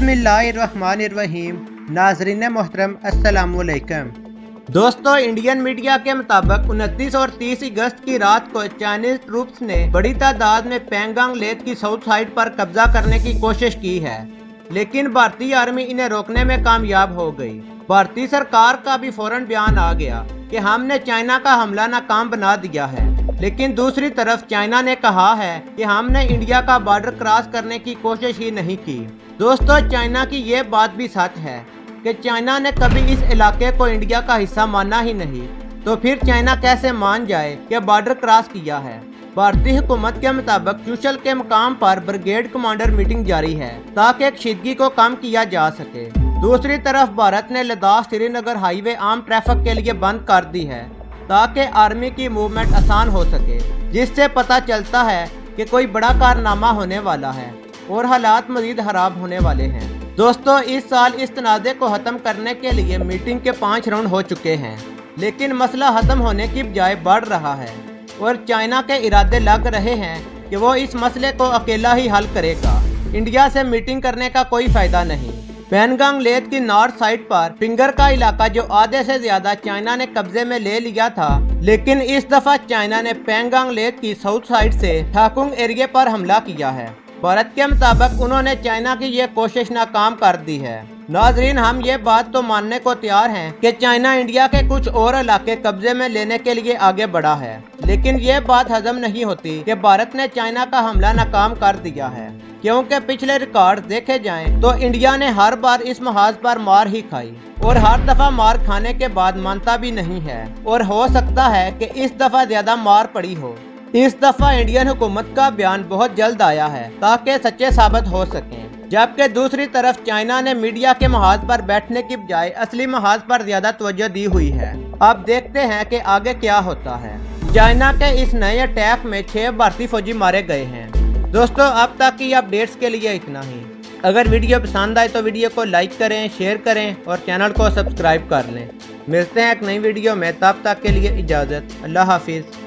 बिस्मिल्लाहिर्रहमानिर्रहीम। नाज़रीन मोहतरम अस्सलामुअलैकुम। दोस्तों, इंडियन मीडिया के मुताबिक 29 और 30 अगस्त की रात को चाइनीज ट्रूप्स ने बड़ी तादाद में पैंगांग लेक की साउथ साइड पर कब्जा करने की कोशिश की है, लेकिन भारतीय आर्मी इन्हें रोकने में कामयाब हो गई। भारतीय सरकार का भी फौरन बयान आ गया कि हमने चाइना का हमला नाकाम बना दिया है, लेकिन दूसरी तरफ चाइना ने कहा है कि हमने इंडिया का बॉर्डर क्रॉस करने की कोशिश ही नहीं की। दोस्तों, चाइना की ये बात भी सच है कि चाइना ने कभी इस इलाके को इंडिया का हिस्सा माना ही नहीं, तो फिर चाइना कैसे मान जाए कि बॉर्डर क्रॉस किया है। भारतीय हुकूमत के मुताबिक चुशल के मुकाम पर ब्रिगेड कमांडर मीटिंग जारी है ताकि कशीदगी को कम किया जा सके। दूसरी तरफ भारत ने लद्दाख श्रीनगर हाईवे आम ट्रैफिक के लिए बंद कर दी है ताकि आर्मी की मूवमेंट आसान हो सके, जिससे पता चलता है कि कोई बड़ा कारनामा होने वाला है और हालात मजीद खराब होने वाले हैं। दोस्तों, इस साल इस तनाज़े को ख़त्म करने के लिए मीटिंग के 5 राउंड हो चुके हैं, लेकिन मसला ख़त्म होने की बजाय बढ़ रहा है और चाइना के इरादे लग रहे हैं कि वो इस मसले को अकेला ही हल करेगा। इंडिया से मीटिंग करने का कोई फायदा नहीं। पैंगांग लेक की नॉर्थ साइड पर फिंगर का इलाका जो आधे से ज्यादा चाइना ने कब्जे में ले लिया था, लेकिन इस दफा चाइना ने पैंगांग लेक की साउथ साइड से ठाकुंग एरिया पर हमला किया है। भारत के मुताबिक उन्होंने चाइना की ये कोशिश नाकाम कर दी है। नाजरीन, हम ये बात तो मानने को तैयार हैं कि चाइना इंडिया के कुछ और इलाके कब्जे में लेने के लिए आगे बढ़ा है, लेकिन ये बात हजम नहीं होती कि भारत ने चाइना का हमला नाकाम कर दिया है, क्योंकि पिछले रिकॉर्ड देखे जाएं तो इंडिया ने हर बार इस महाज पर मार ही खाई और हर दफा मार खाने के बाद मानता भी नहीं है, और हो सकता है कि इस दफा ज्यादा मार पड़ी हो। इस दफा इंडियन हुकूमत का बयान बहुत जल्द आया है ताकि सच्चे साबित हो सकें, जबकि दूसरी तरफ चाइना ने मीडिया के महाज पर बैठने की बजाय असली महाज पर ज्यादा तवज्जो दी हुई है। अब देखते हैं कि आगे क्या होता है। चाइना के इस नए अटैक में 6 भारतीय फौजी मारे गए हैं। दोस्तों, अब तक की अपडेट्स के लिए इतना ही। अगर वीडियो पसंद आए तो वीडियो को लाइक करें, शेयर करें और चैनल को सब्सक्राइब कर लें। मिलते हैं एक नई वीडियो में, तब तक के लिए इजाज़त। अल्लाह हाफिज़।